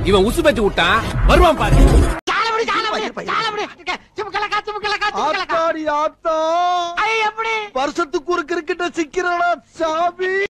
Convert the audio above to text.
இவன் உசு பேச்சு விட்டான் வருவான் பாரு. வருஷத்துக்கு ஒரு கிரிக்கெட்ட சிக்கிறடா சாமி.